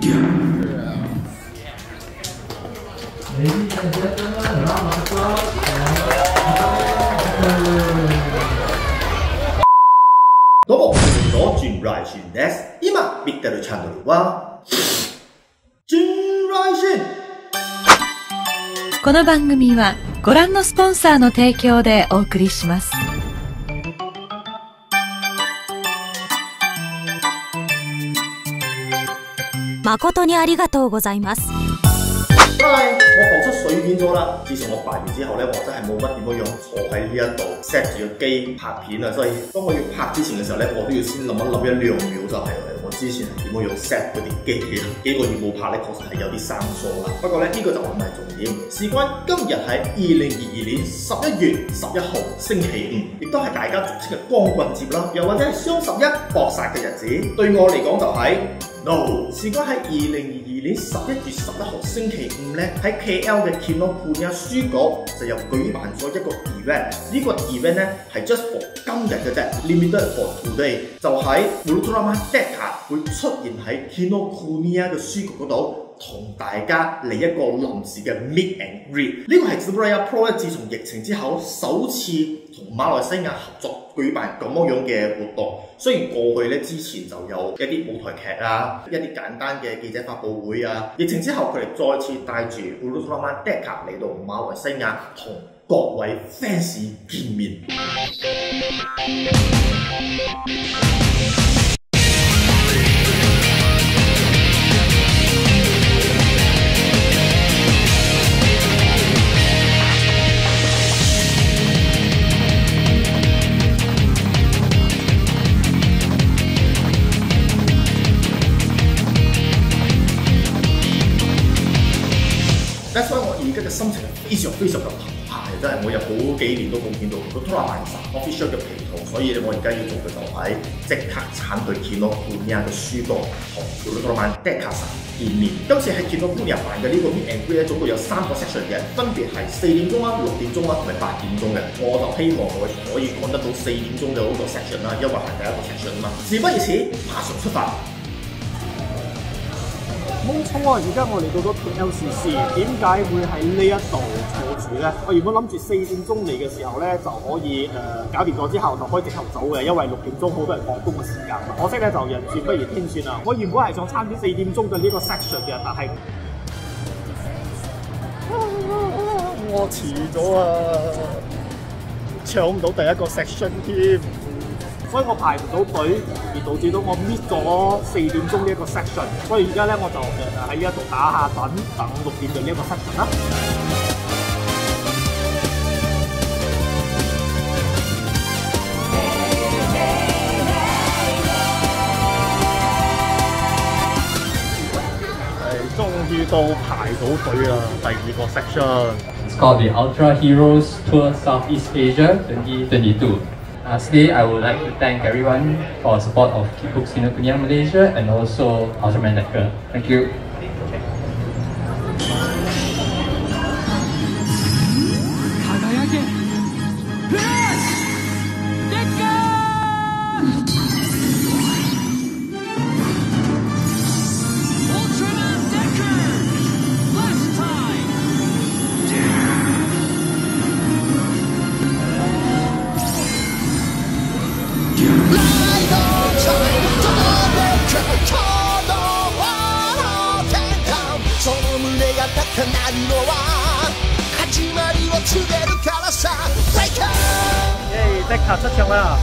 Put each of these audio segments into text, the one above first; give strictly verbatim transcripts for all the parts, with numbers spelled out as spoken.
どうも、のジンライシンです。今見てるチャンネルは、ジンライシン。 この番組はご覧のスポンサーの提供でお送りします。 誠にありがとうございます。 Hi，我放出水片咗啦。自從我拜完之後咧，我真係冇乜點樣樣坐喺呢一度 set 住個機拍片啊，所以當我要拍之前嘅時候咧，我都要先諗一諗一兩秒就係我之前係點樣樣 set 嗰啲機嘅。幾個月冇拍咧，確實係有啲生疏啦。不過咧，呢、這個就唔係重點。事關今日係二零二二年十一月十一號星期五，亦都係大家俗稱嘅光棍節啦，又或者係雙十一搏殺嘅日子。對我嚟講就係、是。No， 事關喺二零二二年十一月十一號星期五咧，喺 K L 嘅 Kinokuniya 書局就又舉辦咗一個 event。呢個 event 咧係 just for 今日嘅啫 ，limited for today。就喺 Ultraman Decca 會出現喺 Kinokuniya 嘅書局嗰度。同大家嚟一個臨時嘅 meet and greet， 呢個係 Zebraya Pro 咧，自從疫情之後首次同馬來西亞合作舉辦咁樣嘅活動。雖然過去咧之前就有一啲舞台劇啊，一啲簡單嘅記者發佈會啊，疫情之後佢哋再次帶住 Ultraman Decca 嚟到馬來西亞同各位 fans 見面。所以我而家嘅心情係非常非常嘅澎湃，真係我有好幾年都冇見到個 Ultraman official 嘅皮圖，所以我而家要做嘅就係即刻鏟去 Kinokuniya 嘅書局同 Ultraman Decca 見面。今次喺 Kinokuniya 辦嘅呢個 meet and greet 咧，總共有三個 section 嘅，分別係四點鐘啦、六點鐘啦同埋八點鐘嘅。我就希望我可以趕得到四點鐘嘅嗰個 section 啦，因為係第一個 section 啊嘛。事不宜遲，馬上出發。 冇錯啊！而家我嚟到咗 K L C C， 點解會喺呢一度坐住咧？我原本諗住四點鐘嚟嘅時候咧就可以誒、呃、搞掂咗之後就可以直頭走嘅，因為六點鐘好多人放工嘅時間。可惜咧就人算不如天算啦！我原本係想參與四點鐘嘅呢個 section 嘅，但係我遲咗啊，搶唔到第一個 section 添。所以我排唔到隊，而導致到我 miss 咗四點鐘呢一個 section。所以而家咧我就誒喺呢一度打下等，等六點嘅呢一個 section 啦。係終於都排到隊啦，第二個 section。 It's called the Ultra Heroes Tour Southeast Asia twenty twenty-two. Lastly, I would like to thank everyone for support of Kibooks Kinokuniya Malaysia and also Ultraman Decca. Thank you. Decca 出場啦！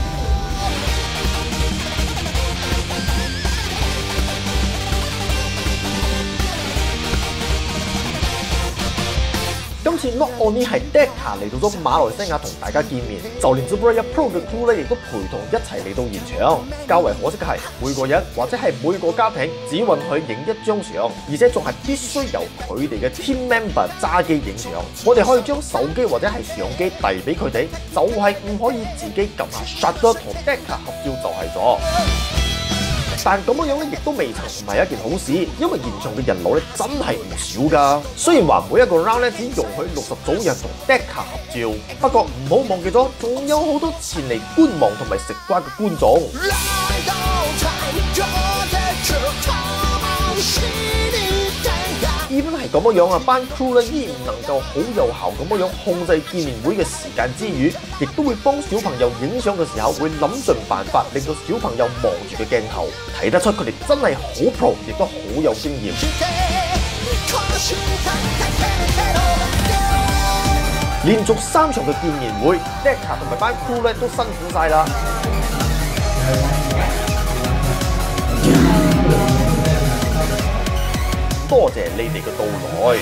今次 Not Only 係 Decca 嚟到咗馬來西亞同大家見面，就連 Zebraya Pro 嘅 crew 咧亦都陪同一齊嚟到現場。較為可惜嘅係，每個人或者係每個家庭只允許影一張相，而且仲係必須由佢哋嘅 team member 揸機影相。我哋可以將手機或者係相機遞俾佢哋，就係、是、唔可以自己撳下 shutter 同 Decca 合照就係咗。但咁樣咧，亦都未曾唔係一件好事，因為現場嘅人流咧真係唔少噶。雖然話每一個 round 咧只容許六十組人同 Decca 合照，不過唔好忘記咗，仲有好多前嚟觀望同埋食瓜嘅觀眾。 係咁樣啊，班 crew 咧依然能夠好有效咁樣控制見面會嘅時間之餘，亦都會幫小朋友影相嘅時候會諗盡辦法，令到小朋友望住嘅鏡頭，睇得出佢哋真係好 pro， 亦都好有經驗。連續三場嘅見面會 ，Decca 同埋班 crew 咧都辛苦晒啦。多謝你哋嘅到來。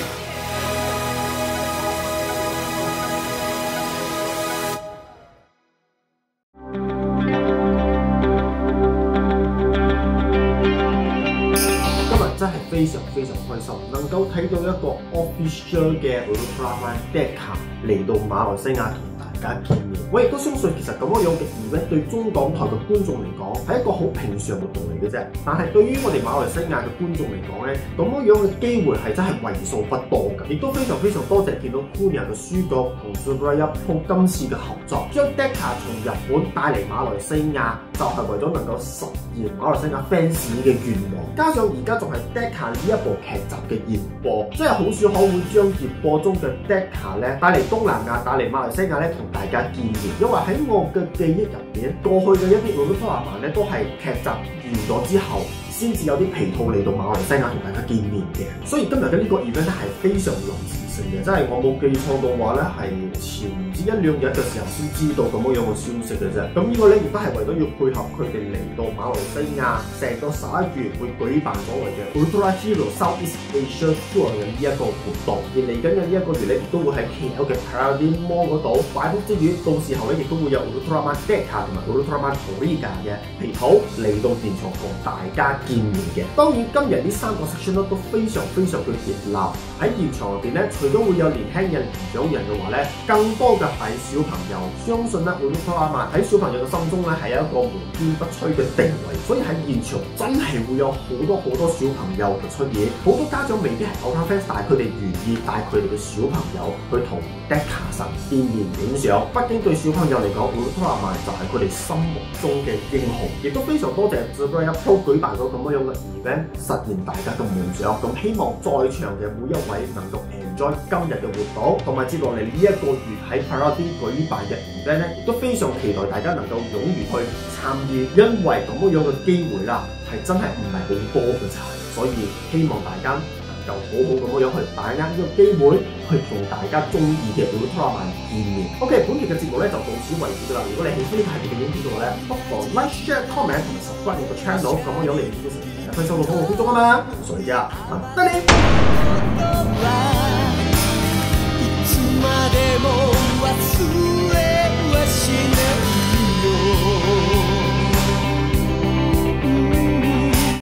真係非常非常開心，能夠睇到一個 official 嘅 Ultraman Decca 嚟到馬來西亞同大家見面。我亦都相信其實咁樣嘅 event 對中港台嘅觀眾嚟講係一個好平常活動嚟嘅啫。但係對於我哋馬來西亞嘅觀眾嚟講咧，咁樣嘅機會係真係為數不多嘅。亦都非常非常多謝見到 Kunia 嘅書局同 Zebraya Pro 今次嘅合作，將 Decca 從日本帶嚟馬來西亞，就係為咗能夠實現馬來西亞 fans 嘅願望。加上而家仲係 Decca 呢一部劇集嘅熱播，真係好少可會將熱播中嘅 Decca 咧帶嚟東南亞、帶嚟馬來西亞咧同大家見面。因為喺我嘅記憶入邊，過去嘅一啲 Ultraman 咧都係劇集完咗之後，先至有啲皮套嚟到馬來西亞同大家見面嘅。所以今日嘅呢個 event 係非常臨時性嘅，即係我冇記錯嘅話咧，係前唔知一兩日嘅時候先知道咁樣嘅消息嘅啫。咁呢個咧亦都係為咗要配合佢哋嚟到馬來西亞，成個十一月會舉辦所謂嘅 Ultra Hero Southeast Asia Tour 嘅呢一個活動。而嚟緊嘅呢一個月咧，亦都會喺 K L 嘅 Paradigm Mall 嗰度擺鋪之餘，到時候咧亦都會有 Ultraman Decca 同埋 Ultraman Origa 嘅皮套嚟到現場同大家見面嘅。當然今日呢三個 section 都非常非常嘅熱鬧，喺現場入邊咧，除咗會有年輕人、年長人嘅話咧，更多嘅係小朋友。相信咧 Ultraman 喺小朋友嘅心中咧係有一個門邊不出嘅地位，所以喺現場真係會有好多好多小朋友嘅出現。好多家長未必係 Ultra fans， 但係佢哋願意帶佢哋嘅小朋友去同 Decca 神見面影相。畢竟對小朋友嚟講 Ultraman 就係佢哋心目中嘅英雄。亦都非常多謝 Zebraya Pro 舉辦咗咁樣嘅 event， 實現大家嘅夢想。咁希望在場嘅每一位能夠 enjoy 今日嘅活動，同埋接落嚟呢一個月喺 Paradigm 舉辦嘅 event 咧，亦都非常期待大家能夠踴躍去參與，因為咁樣嘅機會啦，係真係唔係好多嘅咋，所以希望大家能夠好好咁樣去把握呢個機會，去同大家中意嘅 Ultraman 見面。OK， 本期嘅節目咧就到此為止㗎啦。如果你喜歡呢個系列嘅影片嘅話咧，不妨 like、share、comment 同埋 subscribe 我個 channel，咁樣你就可以收到好多好多啊嘛。所以啊，得你。